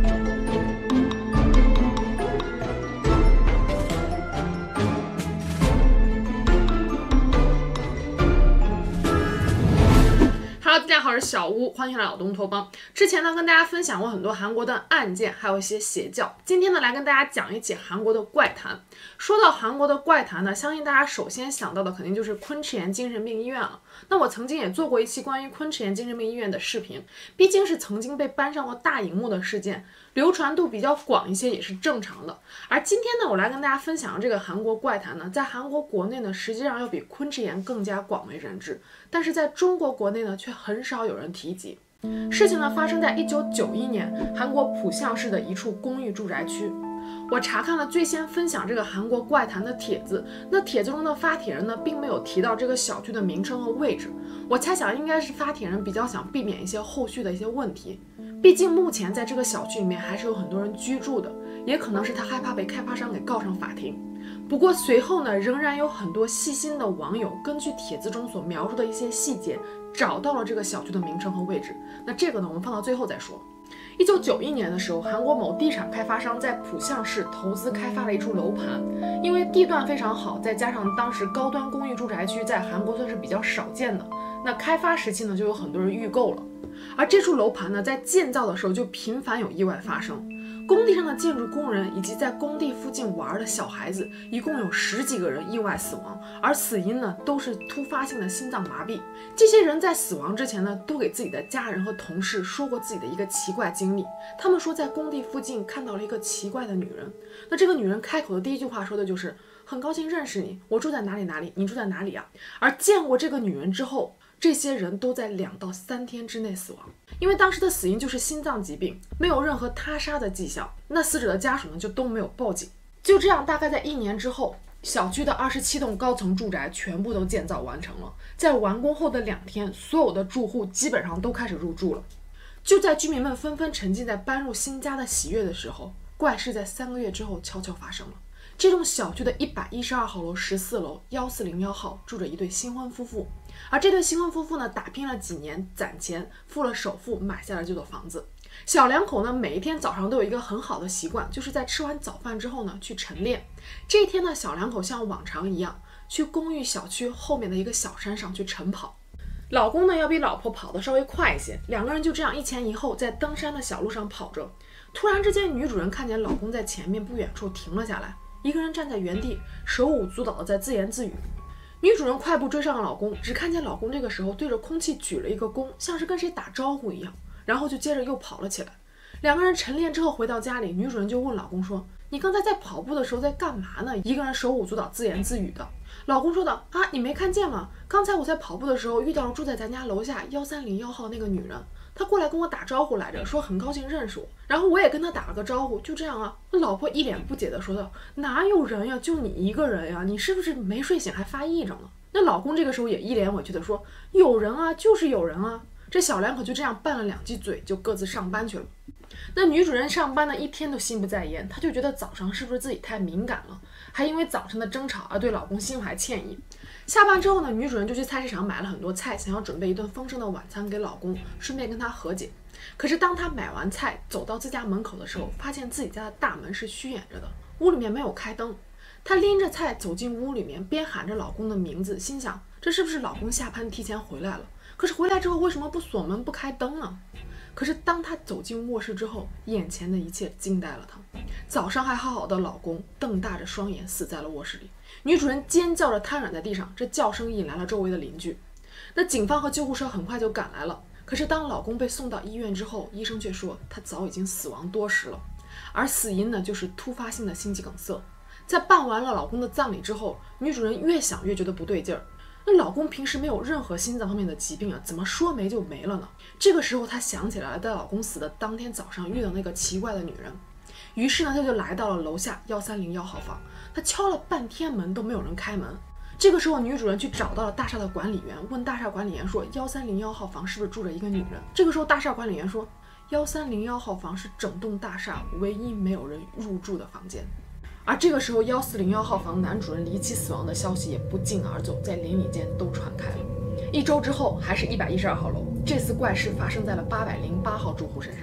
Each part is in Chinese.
Hello， 大家好，我是小屋，欢迎来老东托邦。之前呢，跟大家分享过很多韩国的案件，还有一些邪教。今天呢，来跟大家讲一起韩国的怪谈。说到韩国的怪谈呢，相信大家首先想到的肯定就是昆池岩精神病医院了。那我曾经也做过一期关于昆池岩精神病医院的视频，毕竟是曾经被搬上过大荧幕的事件，流传度比较广一些也是正常的。而今天呢，我来跟大家分享这个韩国怪谈呢，在韩国国内呢，实际上要比昆池岩更加广为人知，但是在中国国内呢，却很少有人提及。事情呢发生在1991年，韩国浦项市的一处公寓住宅区。我查看了最先分享这个韩国怪谈的帖子，那帖子中的发帖人呢，并没有提到这个小区的名称和位置。我猜想应该是发帖人比较想避免一些后续的一些问题，毕竟目前在这个小区里面还是有很多人居住的，也可能是他害怕被开发商给告上法庭。不过随后呢，仍然有很多细心的网友根据帖子中所描述的一些细节，找到了这个小区的名称和位置。那这个呢，我们放到最后再说。1991年的时候，韩国某地产开发商在浦项市投资开发了一处楼盘，因为地段非常好，再加上当时高端公寓住宅区在韩国算是比较少见的，那开发时期呢，就有很多人预购了。而这处楼盘呢，在建造的时候就频繁有意外发生，工地上的建筑工人以及在工地附近玩的小孩子，一共有10几个人意外死亡，而死因呢都是突发性的心脏麻痹。这些人在死亡之前呢，都给自己的家人和同事说过自己的一个奇怪经历。他们说在工地附近看到了一个奇怪的女人，那这个女人开口的第一句话说的就是很高兴认识你，我住在哪里哪里，你住在哪里啊？而见过这个女人之后，这些人都在2到3天之内死亡，因为当时的死因就是心脏疾病，没有任何他杀的迹象。那死者的家属呢，就都没有报警。就这样，大概在1年之后，小区的27栋高层住宅全部都建造完成了。在完工后的2天，所有的住户基本上都开始入住了。就在居民们纷纷沉浸在搬入新家的喜悦的时候，怪事在3个月之后悄悄发生了。这栋小区的112号楼14楼1401号住着一对新婚夫妇，而这对新婚夫妇呢，打拼了几年，攒钱付了首付，买下了这座房子。小两口呢，每一天早上都有一个很好的习惯，就是在吃完早饭之后呢，去晨练。这一天呢，小两口像往常一样，去公寓小区后面的一个小山上去晨跑。老公呢，要比老婆跑得稍微快一些，两个人就这样一前一后在登山的小路上跑着。突然之间，女主人看见老公在前面不远处停了下来，一个人站在原地，手舞足蹈的在自言自语。女主人快步追上了老公，只看见老公这个时候对着空气举了一个躬，像是跟谁打招呼一样，然后就接着又跑了起来。两个人晨练之后回到家里，女主人就问老公说，你刚才在跑步的时候在干嘛呢？一个人手舞足蹈自言自语的。老公说道，你没看见吗？刚才我在跑步的时候遇到了住在咱家楼下1301号那个女人，她过来跟我打招呼来着，说很高兴认识我，然后我也跟她打了个招呼，就这样啊。老婆一脸不解的说道，哪有人呀，就你一个人呀，你是不是没睡醒还发癔症了？那老公这个时候也一脸委屈的说，有人啊，就是有人啊。这小两口就这样拌了2句嘴，就各自上班去了。那女主人上班呢，一天都心不在焉，她就觉得早上是不是自己太敏感了，还因为早晨的争吵而对老公心怀歉意。下班之后呢，女主人就去菜市场买了很多菜，想要准备一顿丰盛的晚餐给老公，顺便跟他和解。可是当她买完菜走到自家门口的时候，发现自己家的大门是虚掩着的，屋里面没有开灯。她拎着菜走进屋里面，边喊着老公的名字，心想这是不是老公下班提前回来了？可是回来之后为什么不锁门不开灯呢？可是当她走进卧室之后，眼前的一切惊呆了她。早上还好好的老公瞪大着双眼死在了卧室里，女主人尖叫着瘫软在地上，这叫声引来了周围的邻居。那警方和救护车很快就赶来了，可是当老公被送到医院之后，医生却说他早已经死亡多时了，而死因呢就是突发性的心肌梗塞。在办完了老公的葬礼之后，女主人越想越觉得不对劲儿。那老公平时没有任何心脏方面的疾病啊，怎么说没就没了呢？这个时候她想起来了，在老公死的当天早上遇到那个奇怪的女人，于是呢，她就来到了楼下1301号房，她敲了半天门都没有人开门。这个时候，女主人去找到了大厦的管理员，问大厦管理员说1301号房是不是住着一个女人？这个时候，大厦管理员说1301号房是整栋大厦唯一没有人入住的房间。而这个时候，1401号房男主人离奇死亡的消息也不胫而走，在邻里间都传开了。1周之后，还是112号楼，这次怪事发生在了808号住户身上。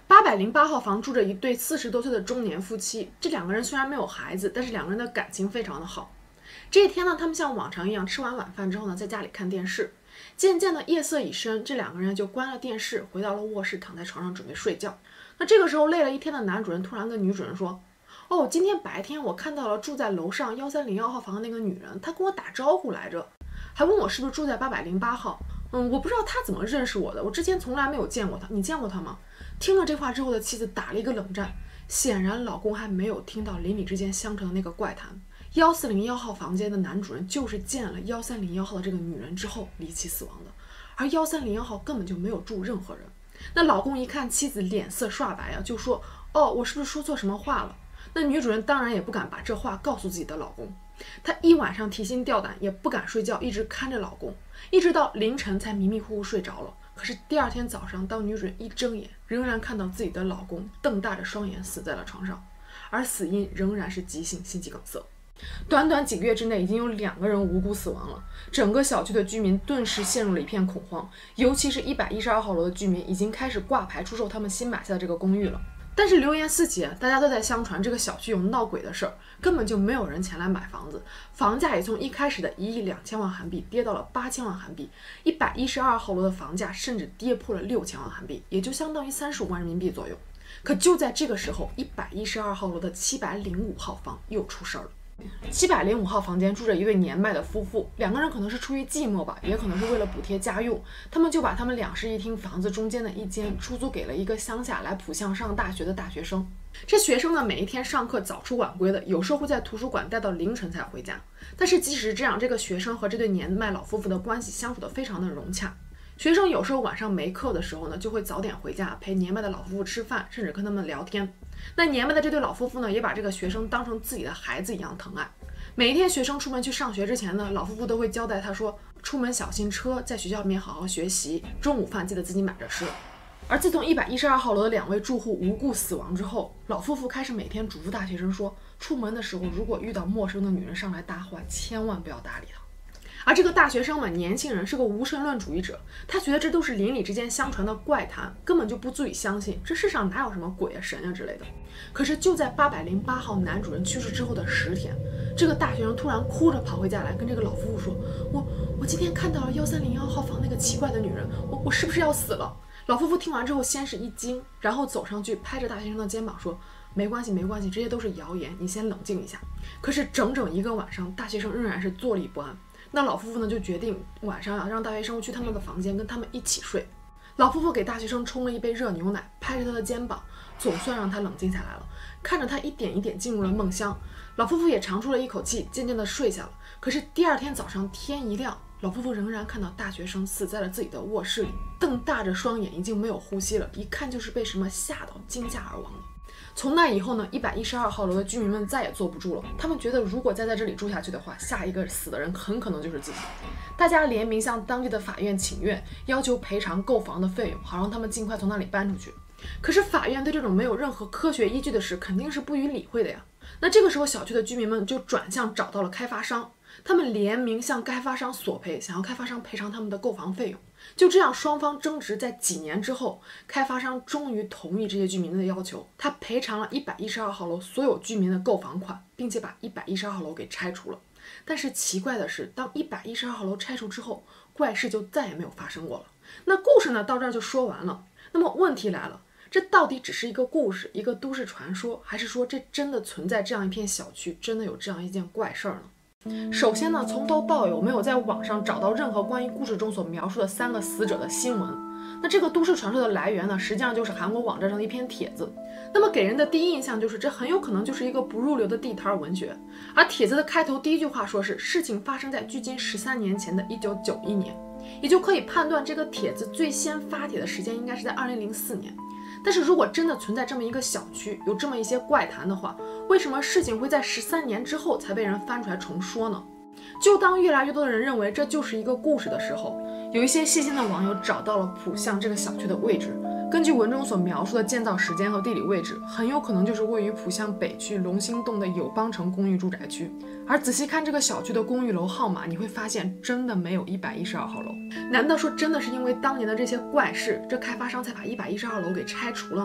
808号房住着一对40多岁的中年夫妻，这两个人虽然没有孩子，但是两个人的感情非常的好。这一天呢，他们像往常一样吃完晚饭之后呢，在家里看电视。渐渐的夜色已深，这两个人就关了电视，回到了卧室，躺在床上准备睡觉。那这个时候累了一天的男主人突然跟女主人说：“哦，今天白天我看到了住在楼上1301号房的那个女人，她跟我打招呼来着，还问我是不是住在808号。我不知道她怎么认识我的，我之前从来没有见过她，你见过她吗？”听了这话之后的妻子打了一个冷战，显然老公还没有听到邻里之间相传的那个怪谈。1401号房间的男主人就是见了1301号的这个女人之后离奇死亡的，而1301号根本就没有住任何人。那老公一看妻子脸色刷白啊，就说：“哦，我是不是说错什么话了？”那女主人当然也不敢把这话告诉自己的老公，她一晚上提心吊胆，也不敢睡觉，一直看着老公，一直到凌晨才迷迷糊糊睡着了。可是第二天早上，当女主人一睁眼，仍然看到自己的老公瞪大着双眼死在了床上，而死因仍然是急性心肌梗塞。短短几个月之内，已经有2个人无辜死亡了，整个小区的居民顿时陷入了一片恐慌，尤其是112号楼的居民已经开始挂牌出售他们新买下的这个公寓了。但是流言四起，大家都在相传这个小区有闹鬼的事儿，根本就没有人前来买房子，房价也从一开始的1亿2000万韩币跌到了8000万韩币，112号楼的房价甚至跌破了6000万韩币，也就相当于35万人民币左右。可就在这个时候，112号楼的705号房又出事儿了。705号房间住着一对年迈的夫妇，两个人可能是出于寂寞吧，也可能是为了补贴家用，他们就把他们2室1厅房子中间的一间出租给了一个乡下来浦项上大学的大学生。这学生呢，每一天上课早出晚归的，有时候会在图书馆待到凌晨才回家。但是即使这样，这个学生和这对年迈老夫妇的关系相处得非常的融洽。学生有时候晚上没课的时候呢，就会早点回家陪年迈的老夫妇吃饭，甚至跟他们聊天。那年迈的这对老夫妇呢，也把这个学生当成自己的孩子一样疼爱。每一天学生出门去上学之前呢，老夫妇都会交代他说，出门小心车，在学校里面好好学习，中午饭记得自己买着吃。而自从112号楼的2位住户无故死亡之后，老夫妇开始每天嘱咐大学生说，出门的时候如果遇到陌生的女人上来搭话，千万不要搭理她。而这个大学生嘛，年轻人是个无神论主义者，他觉得这都是邻里之间相传的怪谈，根本就不足以相信，这世上哪有什么鬼啊神啊之类的。可是就在808号男主人去世之后的10天，这个大学生突然哭着跑回家来，跟这个老夫妇说，我今天看到了1301号房那个奇怪的女人，我是不是要死了？老夫妇听完之后先是一惊，然后走上去拍着大学生的肩膀说，没关系没关系，这些都是谣言，你先冷静一下。可是整整1个晚上，大学生仍然是坐立不安。那老夫妇呢，就决定晚上让大学生去他们的房间跟他们一起睡。老夫妇给大学生冲了一杯热牛奶，拍着他的肩膀，总算让他冷静下来了。看着他一点一点进入了梦乡，老夫妇也长出了一口气，渐渐地睡下了。可是第2天早上天一亮，老夫妇仍然看到大学生死在了自己的卧室里，瞪大着双眼，已经没有呼吸了，一看就是被什么吓到惊吓而亡了。从那以后呢，112号楼的居民们再也坐不住了，他们觉得如果再在这里住下去的话，下一个死的人很可能就是自己。大家联名向当地的法院请愿，要求赔偿购房的费用，好让他们尽快从那里搬出去。可是法院对这种没有任何科学依据的事肯定是不予理会的呀。那这个时候小区的居民们就转向找到了开发商，他们联名向开发商索赔，想要开发商赔偿他们的购房费用。就这样双方争执，在几年之后，开发商终于同意这些居民的要求，他赔偿了112号楼所有居民的购房款，并且把112号楼给拆除了。但是奇怪的是，当112号楼拆除之后，怪事就再也没有发生过了。那故事呢，到这儿就说完了。那么问题来了，这到底只是一个故事，一个都市传说，还是说这真的存在这样一片小区，真的有这样一件怪事儿呢？首先呢，从头到尾我没有在网上找到任何关于故事中所描述的3个死者的新闻。那这个都市传说的来源呢，实际上就是韩国网站上的一篇帖子。那么给人的第一印象就是，这很有可能就是一个不入流的地摊文学。而帖子的开头第一句话说是事情发生在距今13年前的1991年，也就可以判断这个帖子最先发帖的时间应该是在2004年。但是如果真的存在这么一个小区，有这么一些怪谈的话，为什么事情会在13年之后才被人翻出来重说呢？就当越来越多的人认为这就是一个故事的时候，有一些细心的网友找到了浦项这个小区的位置。根据文中所描述的建造时间和地理位置，很有可能就是位于浦项北区龙兴洞的友邦城公寓住宅区。而仔细看这个小区的公寓楼号码，你会发现真的没有112号楼。难道说真的是因为当年的这些怪事，这开发商才把112号楼给拆除了吗？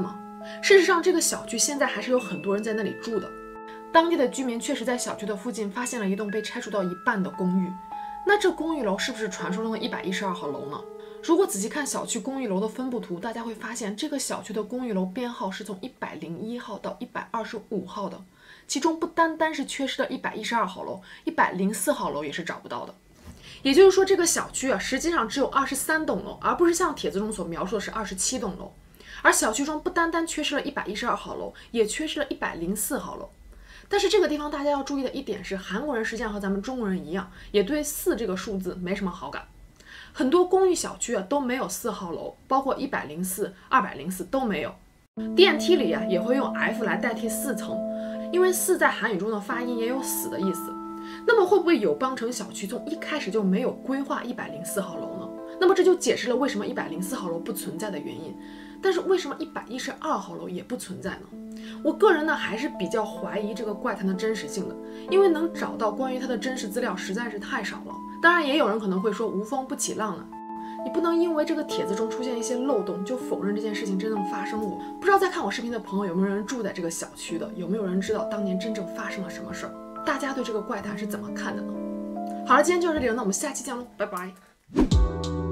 事实上，这个小区现在还是有很多人在那里住的。当地的居民确实在小区的附近发现了一栋被拆除到一半的公寓。那这公寓楼是不是传说中的112号楼呢？如果仔细看小区公寓楼的分布图，大家会发现这个小区的公寓楼编号是从101号到125号的，其中不单单是缺失的112号楼，104号楼也是找不到的。也就是说，这个小区实际上只有23栋楼，而不是像帖子中所描述的是27栋楼。而小区中不单单缺失了112号楼，也缺失了104号楼。但是这个地方大家要注意的一点是，韩国人实际上和咱们中国人一样，也对4这个数字没什么好感。很多公寓小区都没有4号楼，包括104、204都没有。电梯里也会用 F 来代替4层，因为4在韩语中的发音也有死的意思。那么会不会友邦城小区从一开始就没有规划104号楼呢？那么这就解释了为什么104号楼不存在的原因。但是为什么112号楼也不存在呢？我个人还是比较怀疑这个怪谈的真实性的，因为能找到关于它的真实资料实在是太少了。当然，也有人可能会说无风不起浪呢，你不能因为这个帖子中出现一些漏洞就否认这件事情真正发生过。不知道在看我视频的朋友有没有人住在这个小区的，有没有人知道当年真正发生了什么事儿？大家对这个怪谈是怎么看的呢？好了，今天就到这里了，那我们下期见喽，拜拜。